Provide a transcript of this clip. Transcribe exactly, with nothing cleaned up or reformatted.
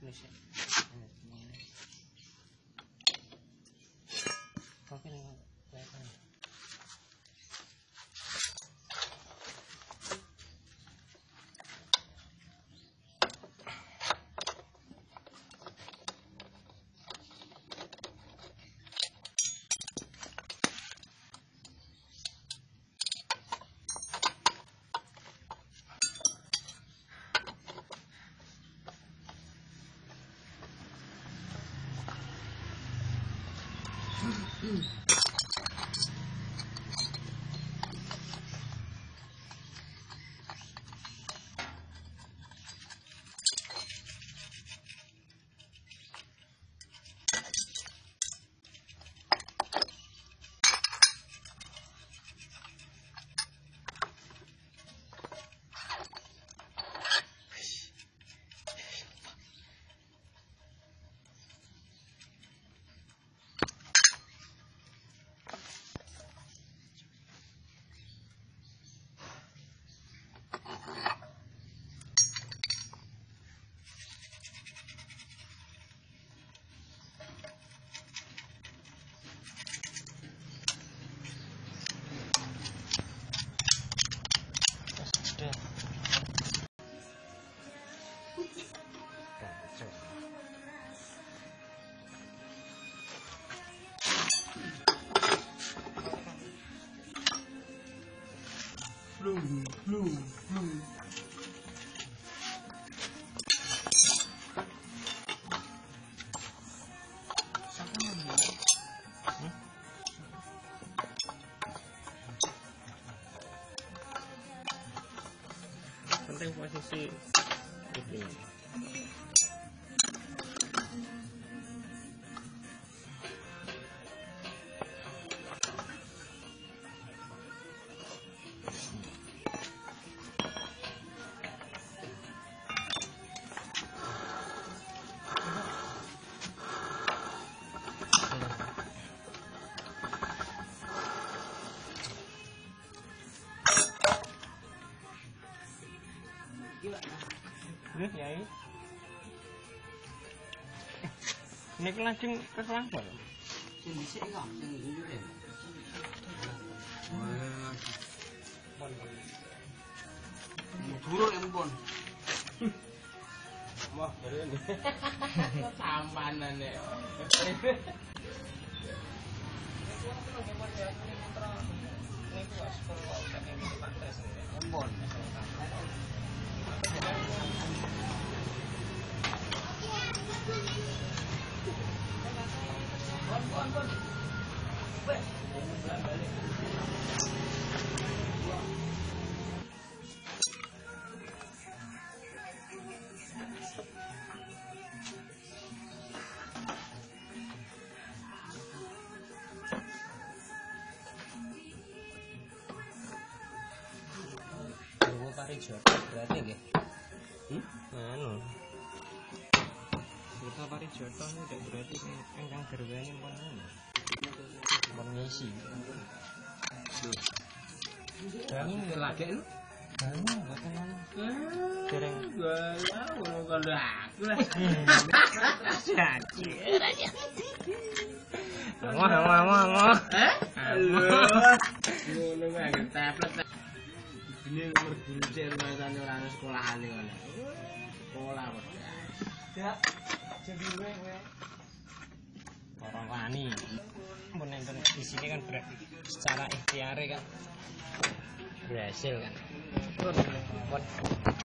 Indonesia. Oke nih, kelihatan. Hmm. Blue, blue, blue. Siapa namanya? Hmm? Penting posisi ini. Ini ya ini. Ini kan langsung ke selangor. Sing dhisik kok, sing njure. Buruk empon. Wah, dari ini. Sampanan nek. Empon. Parijoto berarti nggih. Hmm? Anu. Kita Parijoto itu berarti ingkang garwane pun anu. Pun ngisi. Kami lagi lho. Anu, boten anu. Dereng Gala ngono karo aku lah. Jadi. Wah, wah, wah, wah. Eh? Halo. Ngono wae tablet. Ini nomor buncir rasane ora ana sekolahane ngono. Sekolah kok. Ya. Jadi kowe kowe. Orang wani. Mun enten di sini kan berarti secara ikhtiar kan berhasil kan.